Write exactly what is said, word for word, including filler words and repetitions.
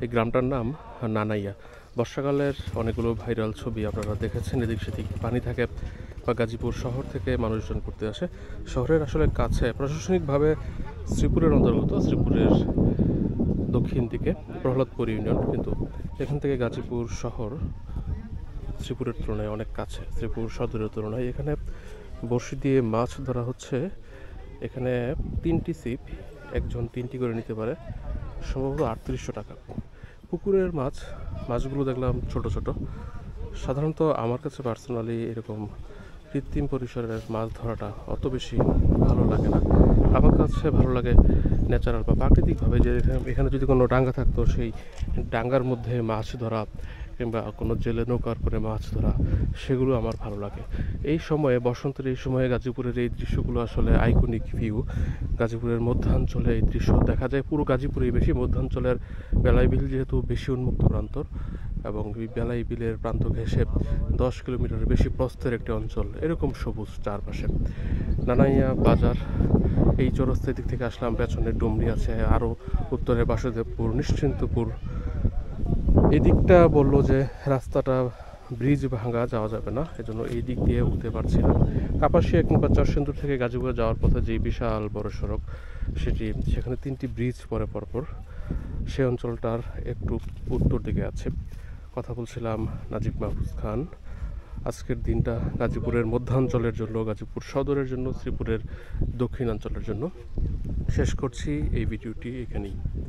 এই গ্রামটার নাম নানাইয়া। বর্ষাকালের অনেকগুলো ভাইরাল ছবি আপনারা দেখেছেন, এদিক সেদিক পানি থাকে বা গাজীপুর শহর থেকে মানুষজন ঘুরতে আসে। শহরের আসলে কাছে, প্রশাসনিকভাবে শ্রীপুরের অন্তর্গত, শ্রীপুরের দক্ষিণ দিকে প্রহ্লাদপুর ইউনিয়ন, কিন্তু এখান থেকে গাজীপুর শহর শ্রীপুরের তুলনায় অনেক কাছে, শ্রীপুর সদরের তুলনায়। এখানে বড়শি দিয়ে মাছ ধরা হচ্ছে। এখানে তিনটি ছিপ, একজন তিনটি করে নিতে পারে, সম্ভবত আটত্রিশশো টাকা। পুকুরের মাছ, মাছগুলো দেখলাম ছোট ছোট। সাধারণত আমার কাছে পার্সোনালি এরকম কৃত্রিম পরিসরের মাছ ধরাটা অত বেশি ভালো লাগে না। আমার কাছে ভালো লাগে ন্যাচারাল বা প্রাকৃতিকভাবে, যে এখানে যদি কোনো ডাঙ্গা থাকতো সেই ডাঙ্গার মধ্যে মাছ ধরা কিংবা কোনো জেলে নৌকার করে মাছ ধরা, সেগুলো আমার ভালো লাগে। এই সময়ে, বসন্তের এই সময়ে গাজীপুরের এই দৃশ্যগুলো আসলে আইকনিক ভিউ। গাজীপুরের মধ্যাঞ্চলে এই দৃশ্য দেখা যায়, পুরো গাজীপুরেই বেশি। মধ্যাঞ্চলের বেলাই বিল যেহেতু বেশি উন্মুক্ত প্রান্তর, এবং এই বেলাই বিলের প্রান্ত ঘেঁষে দশ কিলোমিটার বেশি প্রস্থের একটি অঞ্চল, এরকম সবুজ চারপাশে। নানাইয়া বাজার, এই চৌরাস্তার দিক থেকে আসলাম, পেছনে ডুমরি আছে, আরও উত্তরে বাসুদেবপুর, নিশ্চিন্তপুর। এদিকটা বললো যে রাস্তাটা ব্রিজ ভাঙা, যাওয়া যাবে না, এজন্য এই দিক দিয়ে উঠতে পারছি না। কাপাসিয়া কিংবা চরসিন্দুর থেকে গাজীপুরে যাওয়ার পথে যে বিশাল বড় সড়ক, সেটি, সেখানে তিনটি ব্রিজ পরে পরপর, সে অঞ্চলটার একটু উত্তর দিকে আছে। কথা বলছিলাম নাজিব মাহফুজ খান। আজকের দিনটা গাজীপুরের মধ্যাঞ্চলের জন্য, গাজীপুর সদরের জন্য, শ্রীপুরের দক্ষিণাঞ্চলের জন্য শেষ করছি এই ভিডিওটি এখানেই।